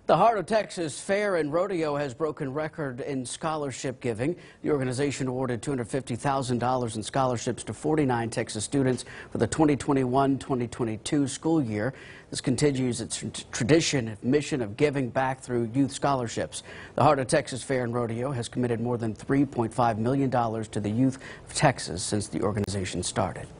The Heart of Texas Fair and Rodeo has broken record in scholarship giving. The organization awarded $250,000 in scholarships to 49 Texas students for the 2021-2022 school year. This continues its tradition and mission of giving back through youth scholarships. The Heart of Texas Fair and Rodeo has committed more than $3.5 million to the youth of Texas since the organization started.